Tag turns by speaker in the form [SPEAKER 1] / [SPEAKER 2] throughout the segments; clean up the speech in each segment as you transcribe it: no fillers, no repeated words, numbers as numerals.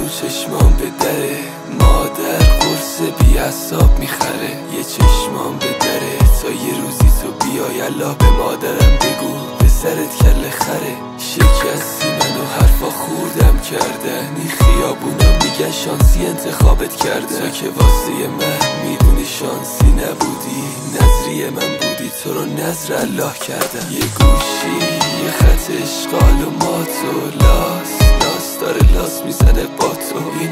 [SPEAKER 1] رو چشمام به دره، مادر قرص بی حساب میخره. یه چشمام به دره تا یه روزی تو بیای الله به مادرم بگو پسرت کله خره. شکستی منو حرفا خوردم کردن، این خیابونا میگن شانسی انتخابت کردن. تو که واسه من میدونی شانسی نبودی، نظری من بودی، تو رو نظر الله کردم. یه گوشی یه خط اشغال و مات و لاس داره لاس میزنه با تو. این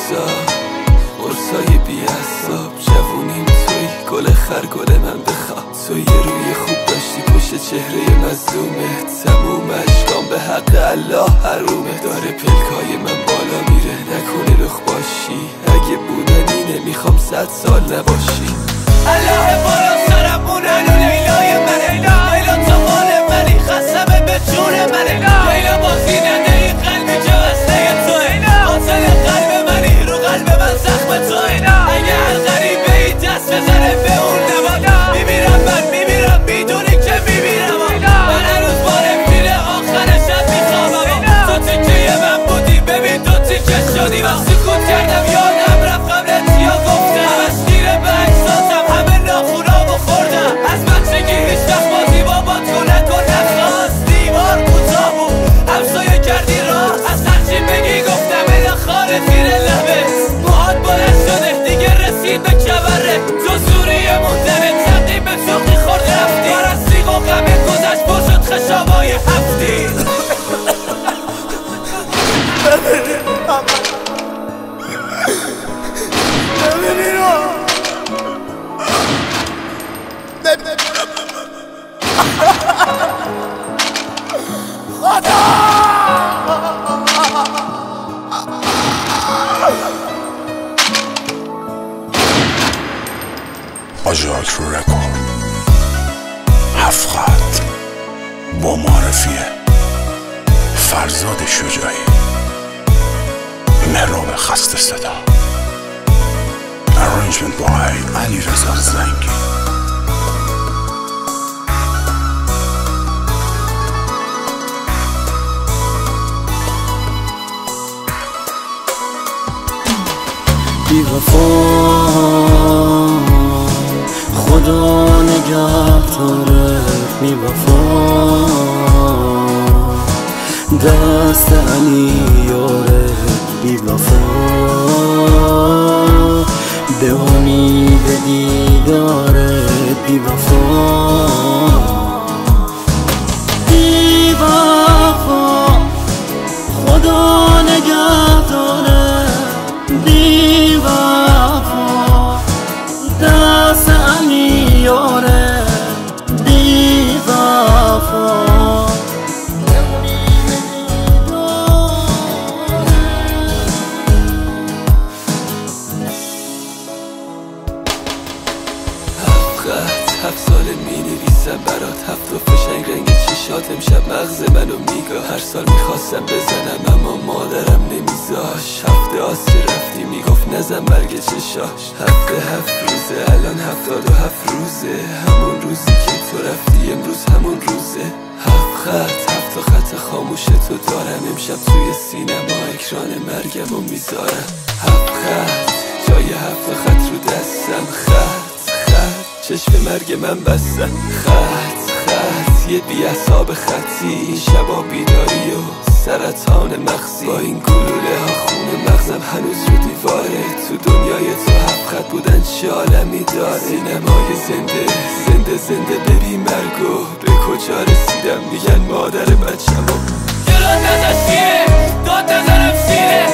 [SPEAKER 1] قرصای بی حساب جوونیم توی گل خرگل من بخواب. تو یه روی خوب داشتی پشت چهره مظلومه، تموم اشکام به حق الله حرومه. داره پلکای من بالا میره نکنه لخ باشی، اگه بودن اینه میخوام 100 سال نباشی.
[SPEAKER 2] الله بالا سرمون هنو لیلای من، لیلا تو مال منی خستمه به جون من. لیلا بازی نده این قلبی که وسته توه، قاتل قلب منی رو قلب من زخم توه. اگه هر غریبه ای دست بزنه به اون نباد، میمیرم من میمیرم میدونی که میمیرم. من هنوز بارم میره آخر شب میخوابم، تو تیکه من بودی ببین تو تیکه شدی. من سکوت کردم یادم رفت قبلت یا گفتم، همش گیره به اجساسم همه ناخونامو خوردم. از بچگی هیچ وقت بازی بابات تو نکن نخواست، دیوار کوتاه بود همسایه کردی راه. از هرچی بگی گفتم الا خاله زیر لبه، موهات بلند شده دیگه رسید به کبره. تو زوریه موندنه تقییم به چوقی خورد رفتی، پرستیق و غمه گذشت پر شد خشابای هفتی.
[SPEAKER 3] آژاک رو رکورد 7 خط با معرفیه فرزاد شجاعی، مهراب خسته صدا، ارنجمنت بای علیرضا زنگی.
[SPEAKER 4] بی وفا خدا نگهداره، بی وفا دست علی یاره. بی وفا به امید دیداره، بی وفا بی وفا خدا نگهداره. بی وفا دست علی یاره، بی وفا
[SPEAKER 1] هفت ساله می نویسم برات، هفت و فشنگ رنگ چشات امشب مغز منو میگاه. هر سال میخواستم بزنم اما مادرم نمیذاش. هفته آسه رفتی میگفت نزن برگ چشاش. هفته 7 روزه الان 77 روزه، همون روزی که تو رفتی امروز همون روزه. 7 خط خاموش تو دارم امشب توی سینما اکران مرگمو میذارم. 7 خط جای 7 خط رو دستم، خط چشم مرگ من بستن. خط یه بی حساب خطی، این شبا بیداری و سرطان مغزی. با این گلوله ها خون مغزم هنوز رو دیواره. تو دنیای تو 7 خط بودن چه عالمی داره. سینمای زنده ببین مرگو به کجا رسیدم. میگن مادر بچه‌مو
[SPEAKER 2] جلوت نزشیه داد نزنم سینه،